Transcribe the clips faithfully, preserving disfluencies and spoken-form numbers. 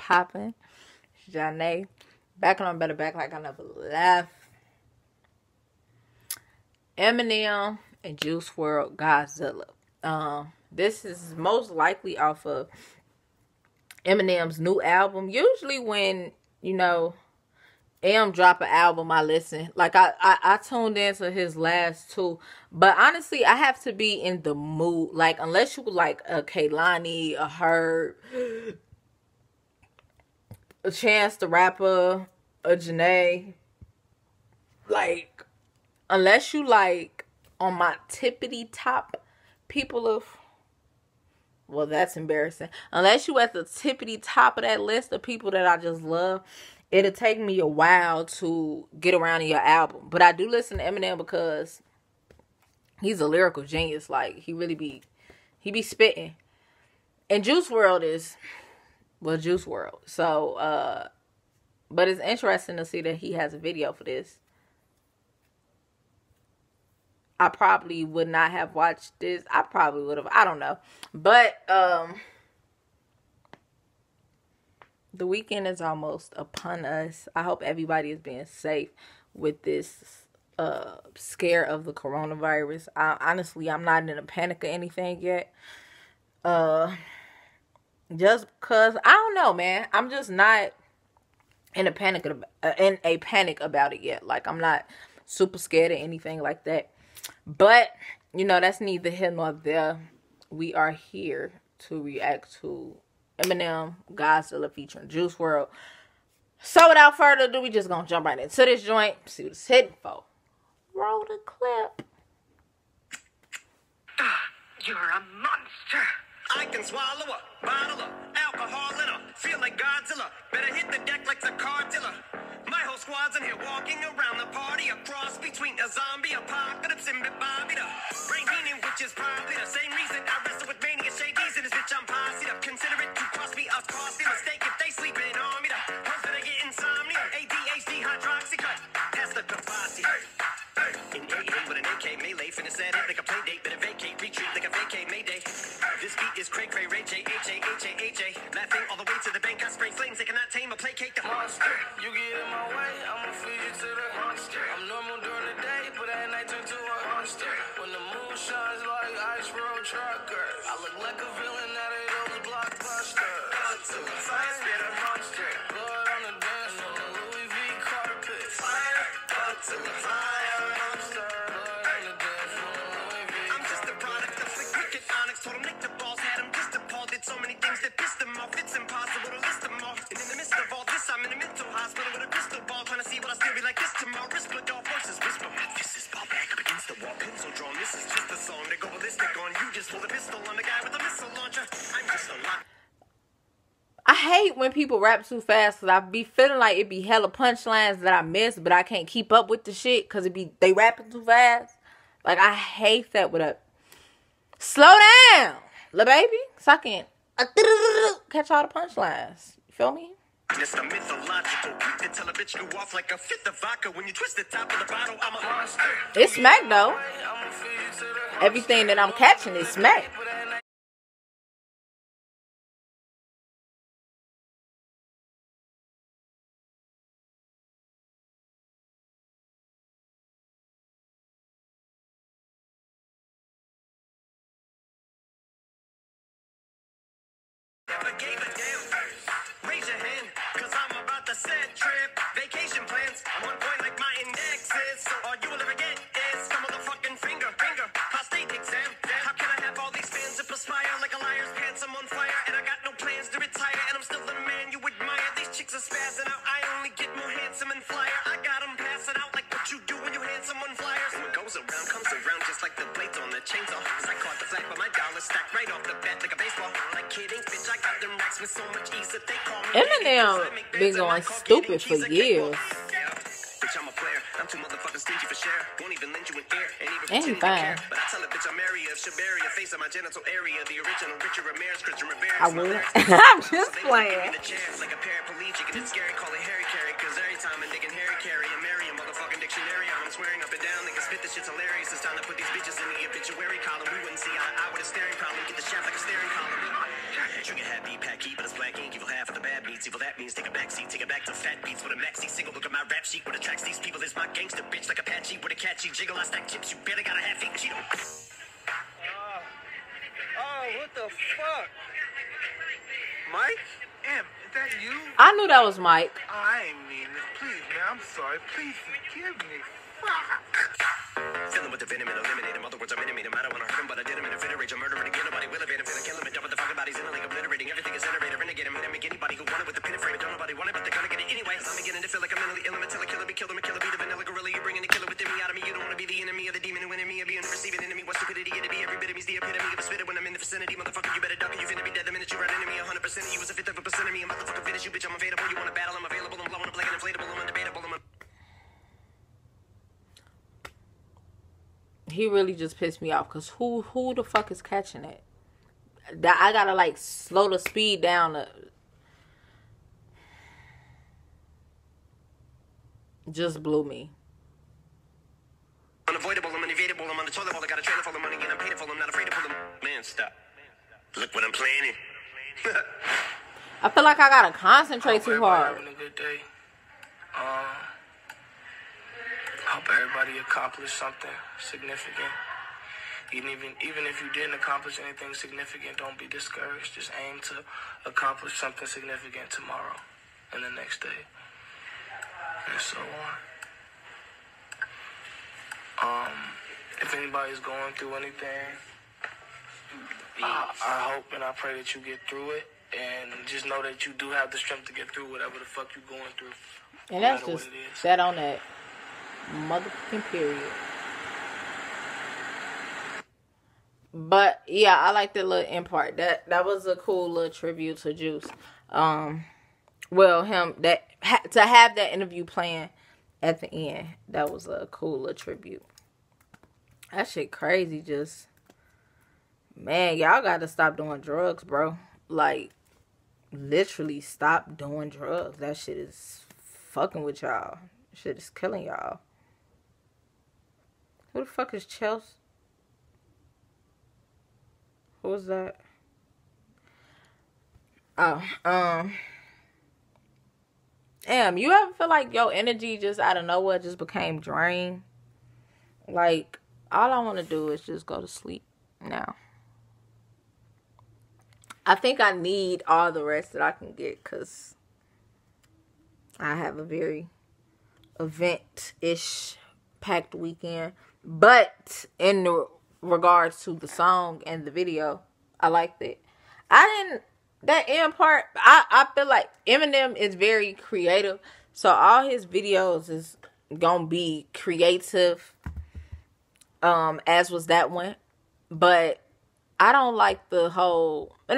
popping? Janae. Back on Better Back like I never left. Eminem and Juice world, Godzilla. Um, this is most likely off of Eminem's new album. Usually when, you know, M drop an album, I listen. Like, I, I, I tuned into his last two. But honestly, I have to be in the mood. Like, unless you like a Kehlani, a Herb, a Chance the Rapper, a Janae. Like, unless you like on my tippity top people of, well, that's embarrassing. Unless you at the tippity top of that list of people that I just love, it'll take me a while to get around to your album. But I do listen to Eminem because he's a lyrical genius. Like, he really be, he be spitting. And Juice world is, well, Juice world. So, uh, but it's interesting to see that he has a video for this. I probably would not have watched this. I probably would have. I don't know. But, um, the weekend is almost upon us. I hope everybody is being safe with this uh, scare of the coronavirus. I, honestly, I'm not in a panic or anything yet. Uh, just because, I don't know, man. I'm just not in a panic, uh, in a panic about it yet. Like, I'm not super scared or anything like that. But, you know, that's neither here nor there. We are here to react to Eminem, Godzilla featuring Juice world. So without further ado, we just gonna jump right into this joint. See what it's hitting for. Roll the clip. Ah, you're a monster. I can swallow a bottle of alcohol in a feel like Godzilla. Better hit the deck like the cartilla. My whole squad's in here walking around the party. A cross between a zombie apocalypse and Bobby the brain healing, which is probably the same reason I wrestle with mania shades in this bitch. I'm posse up. Consider it to cost me a costly mistake if they sleeping on me. The hoes that I get insomnia. A D H D hydroxy cut. That's the capacity. In A A with an A K melee, finna set it like a play date. Better vacate, retreat like a vacate mayday. This beat is cray cray, Ray J, H A, H A, H A. Laughing all the way to the bank. I spray flames, they cannot tame or placate the monster. You get in my way, I'ma feed you to the monster. I'm normal during the day, but at night turn to a monster. When the moon shines like ice road trucker, I look like a villain out of those blockbusters. I spit a monster. Blood on the dance floor, Louis V carpet. Fire up to the fire monster. Blood on the dance floor, Louis V. I'm just a product of the cricket onyx. Told him Nick the balls had him just appalled. Did so many things that pissed him off. It's impossible to list them all. And in the midst of all this, I'm in a mental hospital with a crystal ball, trying to see what I still be like this tomorrow. Whisper dog voices whisper. This is ball back up against the wall, pencil drawn. This is just a song to go ballistic on. You just hold a pistol on the guy with a missile launcher. I'm just a lot. I hate when people rap too fast because I be feeling like it be hella punchlines that I miss, but I can't keep up with the shit because it be they rapping too fast. Like, I hate that with a slow down, little baby, so I can catch all the punchlines. You feel me? Just a mythological beat to tell a bitch you off like a fifth of vodka. When you twist the top of the bottle, I'm a monster. It's smack though. Everything that I'm catching is smack. Never gave a damn. Raise your hand, cause I'm about to set trip. Vacation plans, I'm on point like my index is. So all you will ever get is a motherfucking finger, finger, prostate exam. How can I have all these fans that perspire like a liar's pants? I'm on fire and I got no plans to retire. And I'm still the man you admire. These chicks are spazzing out. I only get more handsome and flyer. I got them passing out like what you do when you hand someone flyers. What goes around comes around just like the blades on the chainsaw. Cause I caught the flag, but my dollar stacked right off the bat like a baseball. Like kidding, bitch, I got them racks with so much ease that they call me. Eminem been going stupid for years. Bitch, I'm a player. I'm too motherfucking stingy for share. Won't even lend you an ear. And even Ain't pretend to fine. care. But I tell a bitch I'm area of Shabaria, face of my genital area. The original Richard Ramirez, Christian Rivera. I would. I'm just playing. Like a paraplegic and it's scary. Call it Harry Carry. Cause every time a nigga Harry Carry and marry a motherfucking dictionary, I'm swearing up and down. Niggas spit this shit's hilarious. It's time to put these bitches in the obituary column. We wouldn't see eye to eye with a staring problem. Get the shaft like a staring column. Trigger happy, packy, but it's black ink. Evil half of the bad beats. taxi. Well, that means take a backseat, take it back to fat beats with a maxi single. Look at my rap sheet. What attracts these people is my gangster bitch like Apache with a catchy jiggle. I stack chips. You barely got a half eat Cheeto. Uh, oh, what the fuck? Mike? Em, is that you? I knew that was Mike. I ain't mean this. Please, man, I'm sorry. Please forgive me. Fuck. Fill him with the venom and eliminate him. Other words, I'm intimate him. I don't want to hurt him, but I did him in a fit of rage. I'm murdering again. Nobody will evade him. Finna kill him and dump the fucking bodies in a lake, obliterating everything is generated. Renegade him and make anybody who want it with the pin and frame. Don't nobody want it, but they're gonna get it anyway. I'm beginning to feel like I'm mentally ill. I'm until I kill him. Be killed him. Kill him. Be the vanilla gorilla. You're bringing the killer within me out of me. You don't want to be the enemy of the demon who in me. Of being receiving enemy. What stupidity it to be? Every bit of me's the epitome of a spitter when I'm in the vicinity. Motherfucker, you better duck or you finna be dead the minute you run into me. one hundred percent of you was a fifth of a percent of me. I'm about to fucking finish you, bitch. I'm available. You want to battle? I'm available. I'm blowing up like an inflatable. I'm undebatable. I'm un- He really just pissed me off because who who the fuck is catching it? That I gotta like slow the speed down. To, just blew me. Unavoidable, I'm unevadable, I'm on the toilet bowl, I got a trailer full of money and I'm paid for, I'm not afraid to pull them. Man, stop. Look what I'm planning. I feel like I gotta concentrate too hard. Having a good day. Um, hope everybody accomplished something significant. Even, even even if you didn't accomplish anything significant, don't be discouraged. Just aim to accomplish something significant tomorrow and the next day, and so on. Um, if anybody's going through anything, I, I hope and I pray that you get through it, and just know that you do have the strength to get through whatever the fuck you're going through. And that's just that on that motherfucking period. But yeah, I like the little end part. That that was a cool little tribute to Juice. Um, well, him that ha, to have that interview playing at the end, that was a cool little tribute. That shit crazy. Just man, y'all got to stop doing drugs, bro. Like literally stop doing drugs. That shit is fucking with y'all. Shit is killing y'all. Who the fuck is Chelsea? Who was that? Oh, um. Damn, you ever feel like your energy just out of nowhere just became drained? Like, all I want to do is just go to sleep now. I think I need all the rest that I can get because I have a very event-ish packed weekend. But in the regards to the song and the video, I liked it. I didn't, that end part, I, I feel like Eminem is very creative. So all his videos is gonna be creative, um, as was that one. But I don't like the whole I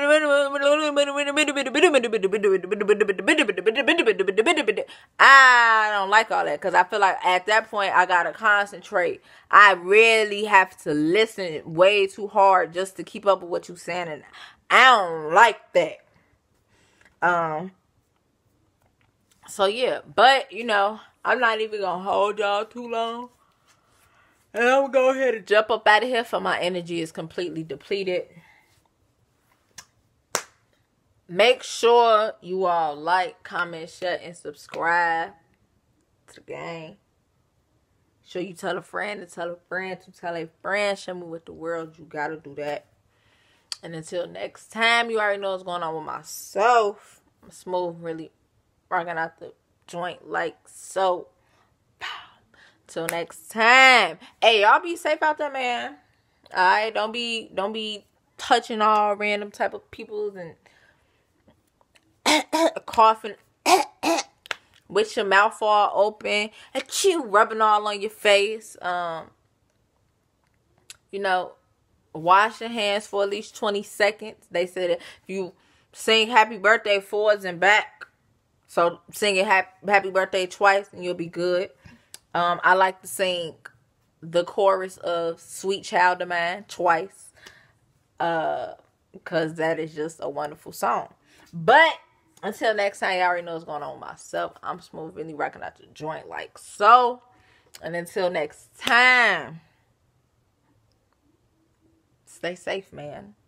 don't like all that because I feel like at that point I gotta concentrate. I really have to listen way too hard just to keep up with what you're saying, and I don't like that. Um. So yeah, but you know, I'm not even gonna hold y'all too long. And I'm gonna go ahead and jump up out of here for my energy is completely depleted. Make sure you all like, comment, share, and subscribe to the game. Sure you tell a friend to tell a friend to tell a friend. Show me what the world you gotta do that. And until next time, you already know what's going on with myself. I'm smooth, really rocking out the joint like so. Till next time. Hey, y'all be safe out there, man. Alright, don't be don't be touching all random type of peoples and coughing with your mouth all open and you rubbing all on your face. Um, you know, wash your hands for at least twenty seconds. They said if you sing happy birthday forwards and back, so sing it happy, happy birthday twice and you'll be good. Um, I like to sing the chorus of Sweet Child of Mine twice. Uh, because that is just a wonderful song. But until next time, y'all already know what's going on with myself. I'm smooth, really rocking out the joint like so. And until next time, stay safe, man.